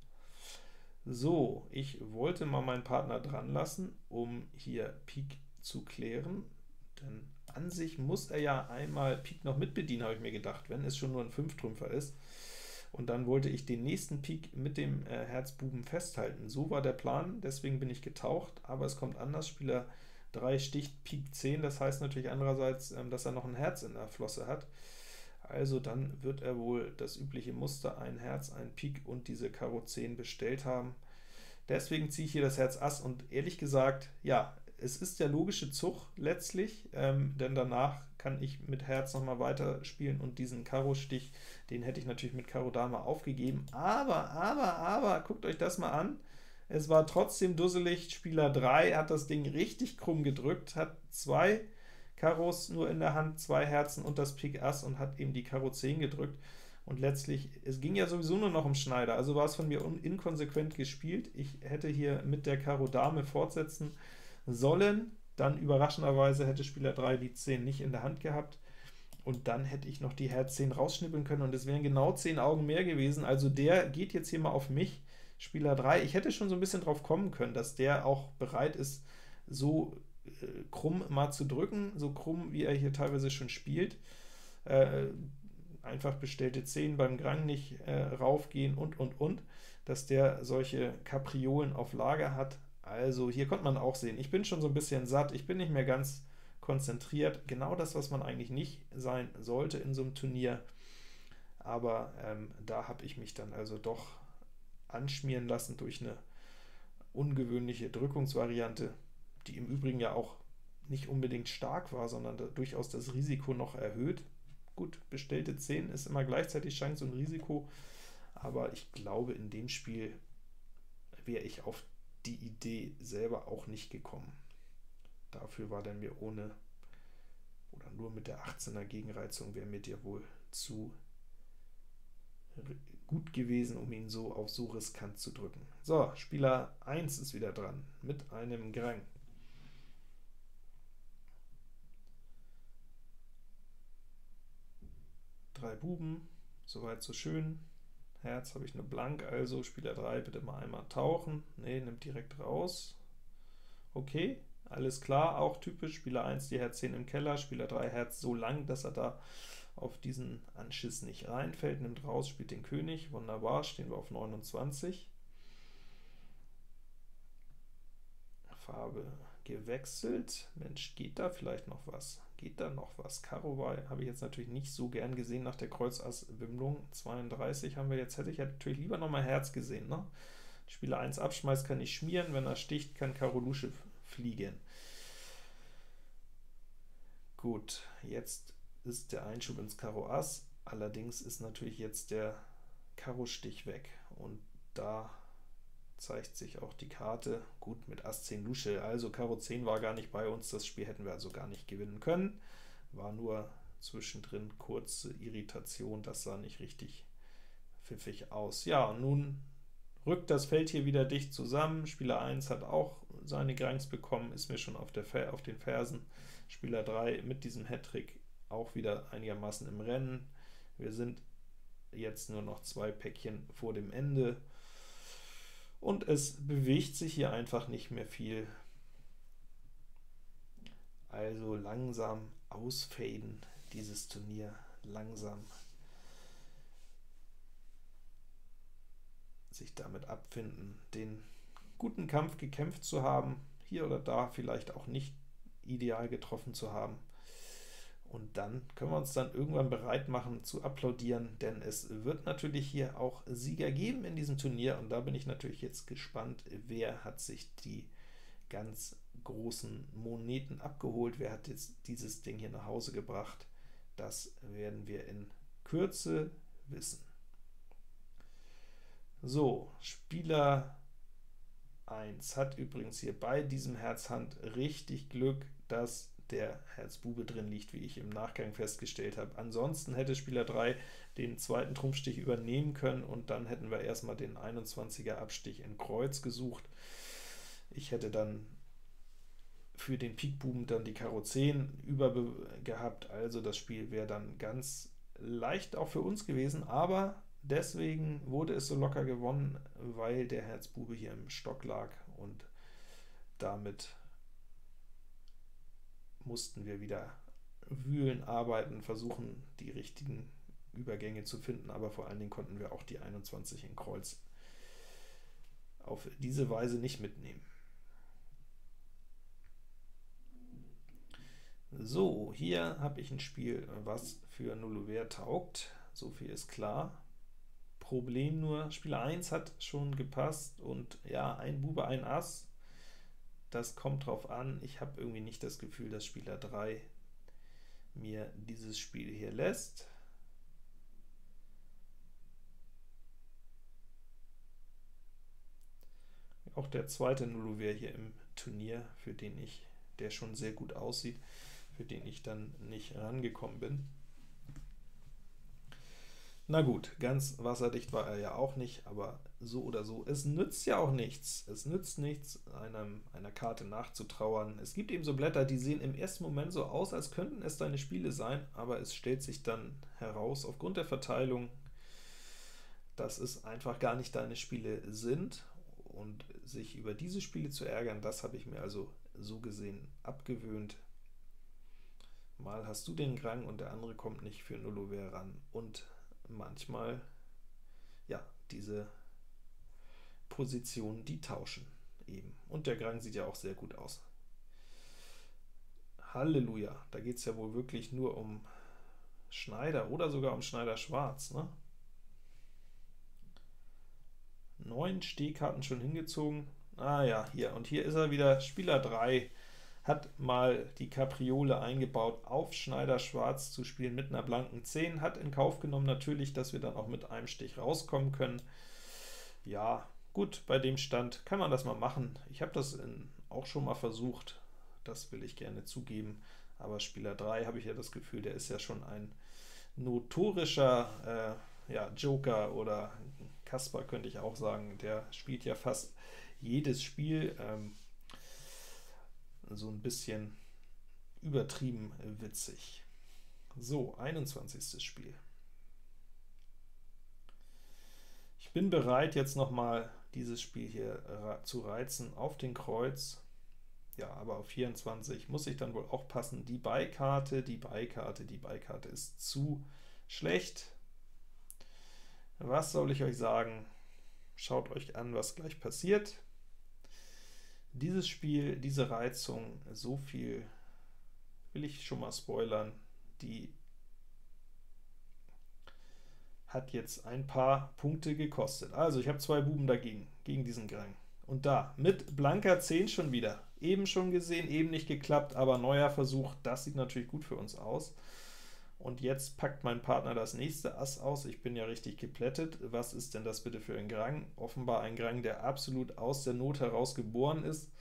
So, ich wollte mal meinen Partner dran lassen, um hier Pik zu klären, denn an sich muss er ja einmal Pik noch mitbedienen, habe ich mir gedacht, wenn es schon nur ein 5-Trümpfer ist. Und dann wollte ich den nächsten Pik mit dem Herzbuben festhalten. So war der Plan, deswegen bin ich getaucht, aber es kommt anders. Spieler 3 sticht Pik 10, das heißt natürlich andererseits, dass er noch ein Herz in der Flosse hat. Also dann wird er wohl das übliche Muster, ein Herz, ein Pik und diese Karo 10 bestellt haben. Deswegen ziehe ich hier das Herz Ass, und ehrlich gesagt, ja, es ist der logische Zug letztlich, denn danach kann ich mit Herz nochmal weiterspielen, und diesen Karo-Stich, den hätte ich natürlich mit Karo Dame aufgegeben. Aber, guckt euch das mal an. Es war trotzdem dusselig. Spieler 3 hat das Ding richtig krumm gedrückt, hat 2 Karos nur in der Hand, 2 Herzen und das Pik Ass und hat eben die Karo 10 gedrückt. Und letztlich, es ging ja sowieso nur noch um Schneider, also war es von mir inkonsequent gespielt. Ich hätte hier mit der Karo Dame fortsetzen sollen, dann überraschenderweise hätte Spieler 3 die 10 nicht in der Hand gehabt, und dann hätte ich noch die Herz 10 rausschnippeln können, und es wären genau 10 Augen mehr gewesen. Also der geht jetzt hier mal auf mich, Spieler 3. Ich hätte schon so ein bisschen drauf kommen können, dass der auch bereit ist, so krumm mal zu drücken, so krumm, wie er hier teilweise schon spielt. Einfach bestellte 10 beim Grang nicht raufgehen und, dass der solche Kapriolen auf Lager hat. Also hier konnte man auch sehen, ich bin schon so ein bisschen satt, ich bin nicht mehr ganz konzentriert, genau das, was man eigentlich nicht sein sollte in so einem Turnier, aber da habe ich mich dann also doch anschmieren lassen durch eine ungewöhnliche Drückungsvariante, die im Übrigen ja auch nicht unbedingt stark war, sondern durchaus das Risiko noch erhöht. Gut, bestellte 10 ist immer gleichzeitig Chance und Risiko, aber ich glaube, in dem Spiel wäre ich auf die Idee selber auch nicht gekommen. Dafür war der mir ohne oder nur mit der 18er Gegenreizung wäre mir dir wohl zu gut gewesen, um ihn so auf so riskant zu drücken. So, Spieler 1 ist wieder dran, mit einem Grang. Drei Buben, soweit so schön. Herz habe ich nur blank, also Spieler 3 bitte mal einmal tauchen. Ne, nimmt direkt raus. Okay, alles klar, auch typisch. Spieler 1 die Herz 10 im Keller, Spieler 3 Herz so lang, dass er da auf diesen Anschiss nicht reinfällt, nimmt raus, spielt den König, wunderbar, stehen wir auf 29. Farbe gewechselt, Mensch, geht da vielleicht noch was? Geht da noch was? Karo habe ich jetzt natürlich nicht so gern gesehen nach der Kreuz-Ass-Wimmlung, 32 haben wir jetzt, hätte ich ja natürlich lieber noch mal Herz gesehen, ne? Spieler 1 abschmeißt, kann ich schmieren, wenn er sticht, kann Karo Lusche fliegen. Gut, jetzt ist der Einschub ins Karo Ass, allerdings ist natürlich jetzt der Karo-Stich weg, und da zeigt sich auch die Karte, gut mit Ass 10 Lusche, also Karo 10 war gar nicht bei uns, das Spiel hätten wir also gar nicht gewinnen können, war nur zwischendrin kurze Irritation, das sah nicht richtig pfiffig aus. Ja, und nun rückt das Feld hier wieder dicht zusammen, Spieler 1 hat auch seine Grangs bekommen, ist mir schon auf den Fersen, Spieler 3 mit diesem Hattrick auch wieder einigermaßen im Rennen. Wir sind jetzt nur noch 2 Päckchen vor dem Ende, und es bewegt sich hier einfach nicht mehr viel. Also langsam ausfaden, dieses Turnier, langsam sich damit abfinden, den guten Kampf gekämpft zu haben, hier oder da vielleicht auch nicht ideal getroffen zu haben. Und dann können wir uns dann irgendwann bereit machen zu applaudieren, denn es wird natürlich hier auch Sieger geben in diesem Turnier, und da bin ich natürlich jetzt gespannt, wer hat sich die ganz großen Moneten abgeholt, wer hat jetzt dieses Ding hier nach Hause gebracht. Das werden wir in Kürze wissen. So, Spieler 1 hat übrigens hier bei diesem Herz-Hand richtig Glück, dass der Herz-Bube drin liegt, wie ich im Nachgang festgestellt habe. Ansonsten hätte Spieler 3 den zweiten Trumpfstich übernehmen können, und dann hätten wir erstmal den 21er Abstich in Kreuz gesucht. Ich hätte dann für den Pik-Buben dann die Karo 10 über gehabt, also das Spiel wäre dann ganz leicht auch für uns gewesen, aber deswegen wurde es so locker gewonnen, weil der Herz-Bube hier im Stock lag, und damit mussten wir wieder wühlen, arbeiten, versuchen, die richtigen Übergänge zu finden, aber vor allen Dingen konnten wir auch die 21 in Kreuz auf diese Weise nicht mitnehmen. So, hier habe ich ein Spiel, was für Nullouvert taugt, so viel ist klar. Problem nur, Spieler 1 hat schon gepasst, und ja, ein Bube, ein Ass, das kommt drauf an. Ich habe irgendwie nicht das Gefühl, dass Spieler 3 mir dieses Spiel hier lässt. Auch der zweite Nullouvert hier im Turnier, für den der schon sehr gut aussieht, für den ich dann nicht rangekommen bin. Na gut, ganz wasserdicht war er ja auch nicht, aber so oder so, es nützt ja auch nichts. Es nützt nichts, einer Karte nachzutrauern. Es gibt eben so Blätter, die sehen im ersten Moment so aus, als könnten es deine Spiele sein, aber es stellt sich dann heraus, aufgrund der Verteilung, dass es einfach gar nicht deine Spiele sind, und sich über diese Spiele zu ärgern, das habe ich mir also so gesehen abgewöhnt. Mal hast du den Grang und der andere kommt nicht für Nullouvert ran, und manchmal, ja, diese Positionen, die tauschen eben. Und der Grang sieht ja auch sehr gut aus. Halleluja, da geht es ja wohl wirklich nur um Schneider oder sogar um Schneider Schwarz, ne? 9 Stehkarten schon hingezogen. Ah ja, hier, und hier ist er wieder, Spieler 3 hat mal die Kapriole eingebaut, auf Schneider Schwarz zu spielen mit einer blanken 10, hat in Kauf genommen natürlich, dass wir dann auch mit einem Stich rauskommen können. Ja, gut, bei dem Stand kann man das mal machen. Ich habe das auch schon mal versucht, das will ich gerne zugeben, aber Spieler 3 habe ich ja das Gefühl, der ist ja schon ein notorischer ja, Joker, oder Kasper könnte ich auch sagen, der spielt ja fast jedes Spiel, so ein bisschen übertrieben witzig. So, 21. Spiel. Ich bin bereit, jetzt nochmal dieses Spiel hier zu reizen auf den Kreuz. Ja, aber auf 24 muss ich dann wohl auch passen. Die Beikarte ist zu schlecht. Was soll ich euch sagen? Schaut euch an, was gleich passiert. Dieses Spiel, diese Reizung, so viel will ich schon mal spoilern, die hat jetzt ein paar Punkte gekostet. Also ich habe 2 Buben dagegen, gegen diesen Grang. Und da, mit blanker 10 schon wieder. Eben schon gesehen, eben nicht geklappt, aber neuer Versuch, das sieht natürlich gut für uns aus. Und jetzt packt mein Partner das nächste Ass aus. Ich bin ja richtig geplättet. Was ist denn das bitte für ein Grang? Offenbar ein Grang, der absolut aus der Not heraus geboren ist.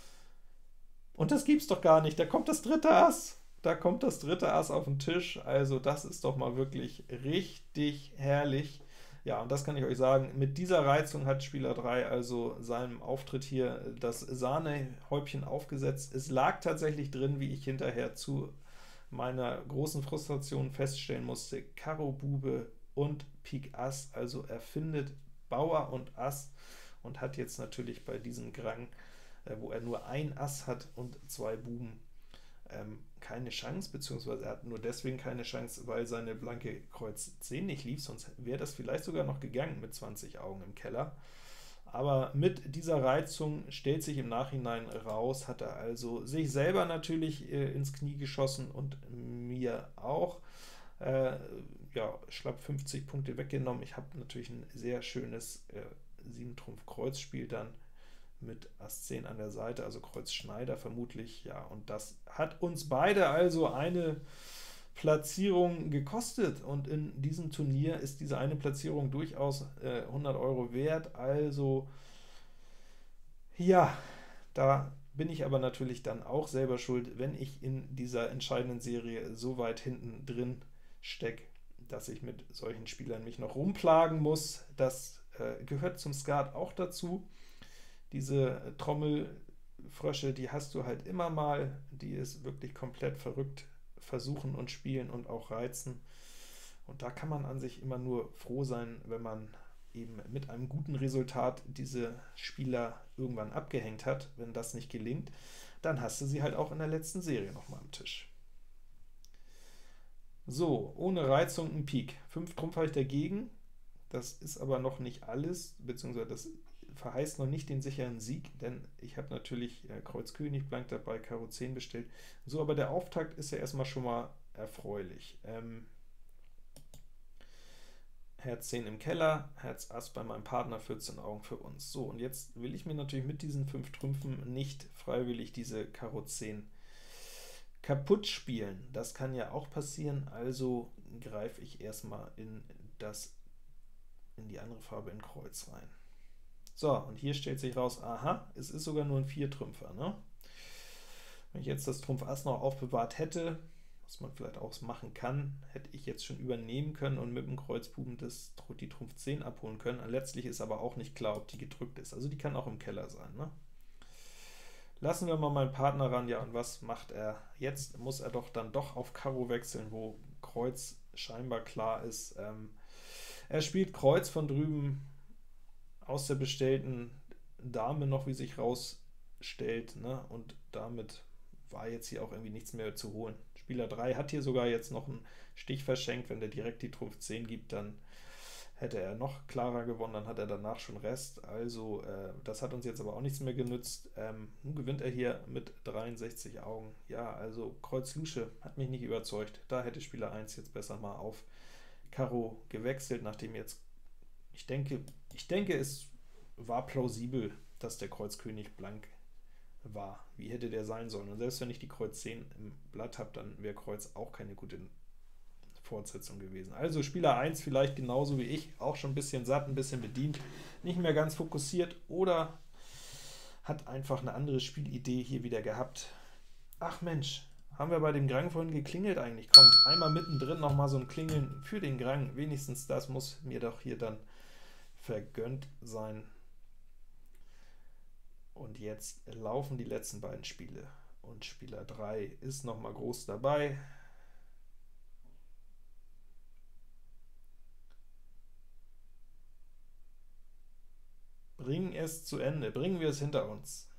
Und das gibt's doch gar nicht. Da kommt das dritte Ass. Da kommt das dritte Ass auf den Tisch. Also das ist doch mal wirklich richtig herrlich. Ja, und das kann ich euch sagen, mit dieser Reizung hat Spieler 3 also seinem Auftritt hier das Sahnehäubchen aufgesetzt. Es lag tatsächlich drin, wie ich hinterher zu meiner großen Frustration feststellen musste, Karo Bube und Pik Ass, also er findet Bauer und Ass und hat jetzt natürlich bei diesem Grang, wo er nur ein Ass hat und 2 Buben, keine Chance, beziehungsweise er hat nur deswegen keine Chance, weil seine blanke Kreuz 10 nicht lief, sonst wäre das vielleicht sogar noch gegangen mit 20 Augen im Keller. Aber mit dieser Reizung stellt sich im Nachhinein raus, hat er also sich selber natürlich ins Knie geschossen und mir auch. Ja, schlapp 50 Punkte weggenommen. Ich habe natürlich ein sehr schönes 7-Trumpf-Kreuz-Spiel dann mit Ass 10 an der Seite, also Kreuz Schneider vermutlich, ja, und das hat uns beide also eine Platzierung gekostet, und in diesem Turnier ist diese eine Platzierung durchaus 100 € wert, also ja, da bin ich aber natürlich dann auch selber schuld, wenn ich in dieser entscheidenden Serie so weit hinten drin stecke, dass ich mit solchen Spielern mich noch rumplagen muss. Das gehört zum Skat auch dazu. Diese Trommelfrösche, die hast du halt immer mal, die ist wirklich komplett verrückt versuchen und spielen und auch reizen. Und da kann man an sich immer nur froh sein, wenn man eben mit einem guten Resultat diese Spieler irgendwann abgehängt hat. Wenn das nicht gelingt, dann hast du sie halt auch in der letzten Serie nochmal am Tisch. So, ohne Reizung ein Pik. 5 Trumpf habe ich dagegen. Das ist aber noch nicht alles, beziehungsweise das verheißt noch nicht den sicheren Sieg, denn ich habe natürlich Kreuz König blank dabei, Karo 10 bestellt. So, aber der Auftakt ist ja erstmal schon mal erfreulich. Herz 10 im Keller, Herz Ass bei meinem Partner, 14 Augen für uns. So, und jetzt will ich mir natürlich mit diesen 5 Trümpfen nicht freiwillig diese Karo 10 kaputt spielen. Das kann ja auch passieren, also greife ich erstmal in die andere Farbe in Kreuz rein. So, und hier stellt sich raus, aha, es ist sogar nur ein 4-Trümpfer, ne? Wenn ich jetzt das Trumpf Ass noch aufbewahrt hätte, was man vielleicht auch machen kann, hätte ich jetzt schon übernehmen können und mit dem Kreuzbuben die Trumpf 10 abholen können. Letztlich ist aber auch nicht klar, ob die gedrückt ist, also die kann auch im Keller sein, ne? Lassen wir mal meinen Partner ran, ja, und was macht er? Jetzt muss er dann doch auf Karo wechseln, wo Kreuz scheinbar klar ist. Er spielt Kreuz von drüben aus der bestellten Dame noch, wie sich rausstellt, ne? Und damit war jetzt hier auch irgendwie nichts mehr zu holen. Spieler 3 hat hier sogar jetzt noch einen Stich verschenkt. Wenn der direkt die Trumpf 10 gibt, dann hätte er noch klarer gewonnen, dann hat er danach schon Rest. Also das hat uns jetzt aber auch nichts mehr genützt. Nun gewinnt er hier mit 63 Augen. Ja, also Kreuz Lusche hat mich nicht überzeugt. Da hätte Spieler 1 jetzt besser mal auf Karo gewechselt, nachdem jetzt, ich denke, es war plausibel, dass der Kreuz König blank war. Wie hätte der sein sollen? Und selbst wenn ich die Kreuz 10 im Blatt habe, dann wäre Kreuz auch keine gute Fortsetzung gewesen. Also Spieler 1 vielleicht genauso wie ich, auch schon ein bisschen satt, ein bisschen bedient, nicht mehr ganz fokussiert oder hat einfach eine andere Spielidee hier wieder gehabt. Ach Mensch, haben wir bei dem Grang vorhin geklingelt eigentlich? Komm, einmal mittendrin nochmal so ein Klingeln für den Grang. Wenigstens das muss mir doch hier dann vergönnt sein. Und jetzt laufen die letzten beiden Spiele. Und Spieler 3 ist nochmal groß dabei. Bringen es zu Ende, bringen wir es hinter uns.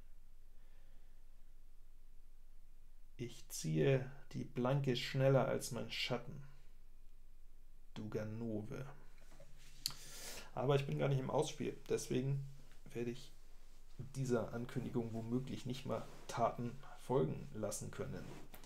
Ich ziehe die Blanke schneller als mein Schatten. Du Ganove. Aber ich bin gar nicht im Ausspiel, deswegen werde ich dieser Ankündigung womöglich nicht mal Taten folgen lassen können.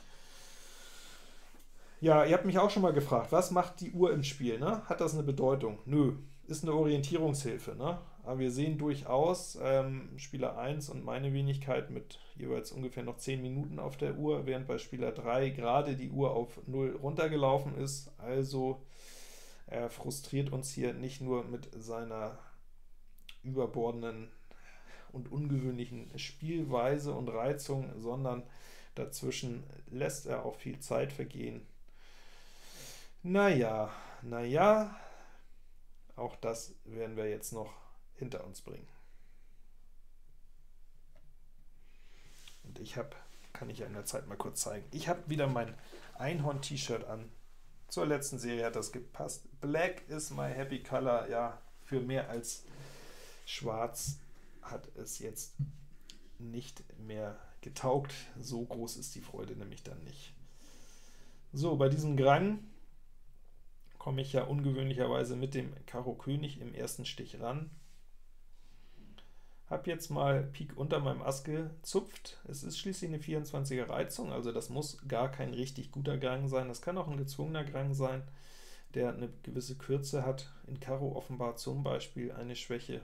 Ja, ihr habt mich auch schon mal gefragt, was macht die Uhr im Spiel? Ne? Hat das eine Bedeutung? Nö, ist eine Orientierungshilfe. Ne? Aber wir sehen durchaus Spieler 1 und meine Wenigkeit mit jeweils ungefähr noch 10 Minuten auf der Uhr, während bei Spieler 3 gerade die Uhr auf 0 runtergelaufen ist. Also er frustriert uns hier nicht nur mit seiner überbordenden und ungewöhnlichen Spielweise und Reizung, sondern dazwischen lässt er auch viel Zeit vergehen. Naja, auch das werden wir jetzt noch hinter uns bringen. Und kann ich ja in der Zeit mal kurz zeigen, ich habe wieder mein Einhorn-T-Shirt an. Zur letzten Serie hat das gepasst. Black is my happy color. Ja, für mehr als schwarz hat es jetzt nicht mehr getaugt. So groß ist die Freude nämlich dann nicht. So, bei diesem Grang komme ich ja ungewöhnlicherweise mit dem Karo König im ersten Stich ran. Habe jetzt mal Pik unter meinem Ass gezupft. Es ist schließlich eine 24er Reizung, also das muss gar kein richtig guter Grang sein. Das kann auch ein gezwungener Grang sein, der eine gewisse Kürze hat. In Karo offenbar zum Beispiel eine Schwäche.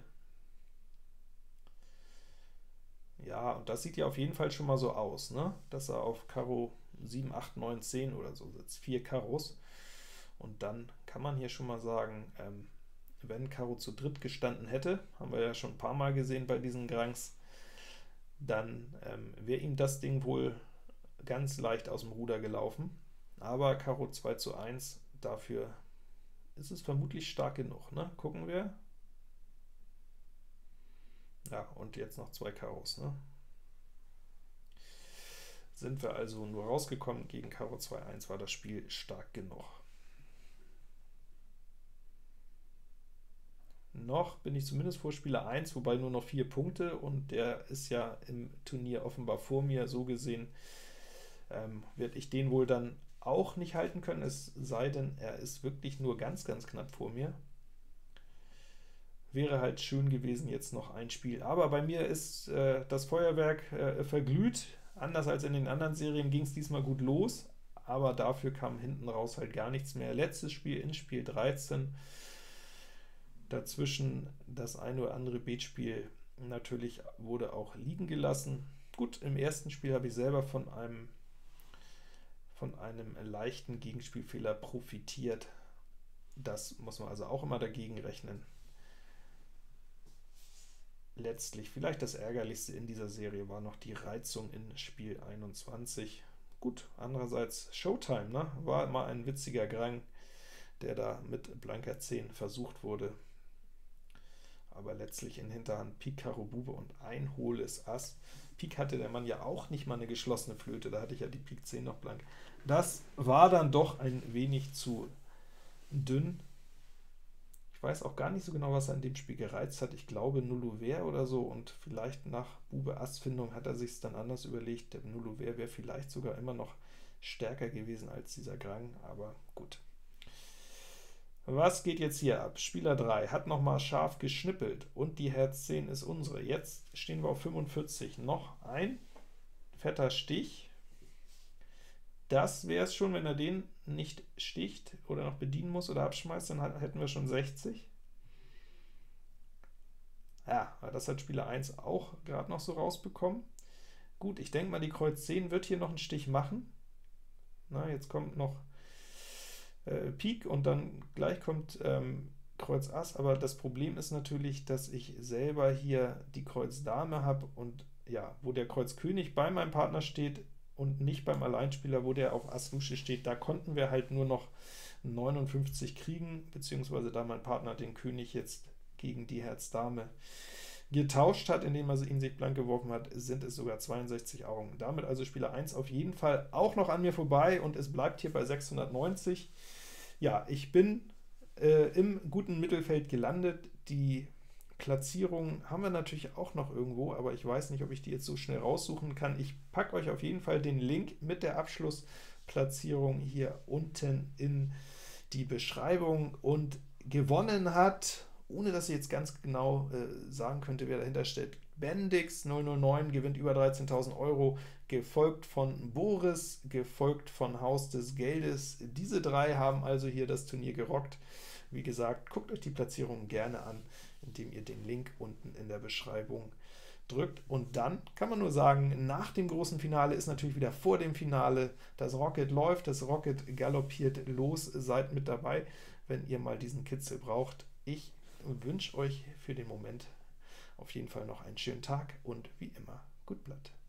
Ja, und das sieht ja auf jeden Fall schon mal so aus, ne? Dass er auf Karo 7, 8, 9, 10 oder so sitzt. 4 Karos. Und dann kann man hier schon mal sagen, wenn Karo zu dritt gestanden hätte, haben wir ja schon ein paar Mal gesehen bei diesen Grangs, dann wäre ihm das Ding wohl ganz leicht aus dem Ruder gelaufen. Aber Karo 2:1, dafür ist es vermutlich stark genug. Ne? Gucken wir. Ja, und jetzt noch 2 Karos. Ne? Sind wir also nur rausgekommen, gegen Karo 2:1 war das Spiel stark genug. Noch bin ich zumindest vor Spieler 1, wobei nur noch 4 Punkte, und der ist ja im Turnier offenbar vor mir. So gesehen werde ich den wohl dann auch nicht halten können, es sei denn, er ist wirklich nur ganz, ganz knapp vor mir. Wäre halt schön gewesen, jetzt noch ein Spiel. Aber bei mir ist das Feuerwerk verglüht. Anders als in den anderen Serien ging es diesmal gut los, aber dafür kam hinten raus halt gar nichts mehr. Letztes Spiel in Spiel 13. Dazwischen das eine oder andere Beatspiel natürlich wurde auch liegen gelassen. Gut, im ersten Spiel habe ich selber von einem leichten Gegenspielfehler profitiert. Das muss man also auch immer dagegen rechnen. Letztlich vielleicht das Ärgerlichste in dieser Serie war noch die Reizung in Spiel 21. Gut, andererseits Showtime, ne? War immer ein witziger Grang, der da mit blanker 10 versucht wurde. Aber letztlich in Hinterhand Pik, Karo, Bube und ein hohles Ass. Pik hatte der Mann ja auch nicht mal eine geschlossene Flöte, da hatte ich ja die Pik 10 noch blank. Das war dann doch ein wenig zu dünn. Ich weiß auch gar nicht so genau, was er in dem Spiel gereizt hat. Ich glaube Nullouvert oder so, und vielleicht nach Bube-Ass-Findung hat er sich es dann anders überlegt. Der Nullouvert wäre vielleicht sogar immer noch stärker gewesen als dieser Grang, aber gut. Was geht jetzt hier ab? Spieler 3 hat nochmal scharf geschnippelt und die Herz 10 ist unsere. Jetzt stehen wir auf 45. Noch ein fetter Stich. Das wäre es schon, wenn er den nicht sticht oder noch bedienen muss oder abschmeißt, dann hätten wir schon 60. Ja, das hat Spieler 1 auch gerade noch so rausbekommen. Gut, ich denke mal, die Kreuz 10 wird hier noch einen Stich machen. Na, jetzt kommt noch Pik und dann gleich kommt Kreuz Ass, aber das Problem ist natürlich, dass ich selber hier die Kreuz Dame habe und ja, wo der Kreuz König bei meinem Partner steht, und nicht beim Alleinspieler, wo der auf Ass Lusche steht. Da konnten wir halt nur noch 59 kriegen, beziehungsweise da mein Partner den König jetzt gegen die Herz-Dame getauscht hat, indem er ihn sich blank geworfen hat, sind es sogar 62 Augen. Damit also Spieler 1 auf jeden Fall auch noch an mir vorbei, und es bleibt hier bei 690. Ja, ich bin im guten Mittelfeld gelandet. Die Platzierung haben wir natürlich auch noch irgendwo, aber ich weiß nicht, ob ich die jetzt so schnell raussuchen kann. Ich packe euch auf jeden Fall den Link mit der Abschlussplatzierung hier unten in die Beschreibung. Und gewonnen hat, ohne dass ich jetzt ganz genau sagen könnte, wer dahinter steht, Bendix 009 gewinnt über 13.000 Euro, gefolgt von Boris, gefolgt von Haus des Geldes. Diese drei haben also hier das Turnier gerockt. Wie gesagt, guckt euch die Platzierung gerne an, indem ihr den Link unten in der Beschreibung drückt. Und dann kann man nur sagen, nach dem großen Finale ist natürlich wieder vor dem Finale. Das Rocket läuft, das Rocket galoppiert los. Seid mit dabei, wenn ihr mal diesen Kitzel braucht. Ich wünsche euch für den Moment auf jeden Fall noch einen schönen Tag und wie immer, gut Blatt.